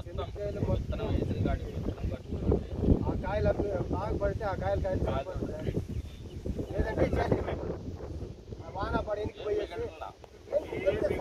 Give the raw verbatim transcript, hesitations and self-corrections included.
చెనిక్కాయలు మొత్తం ఆ కాయలు బాగా పడితే ఆ కాయలు కాయలు లేదంటే వాన పడి పోయేసి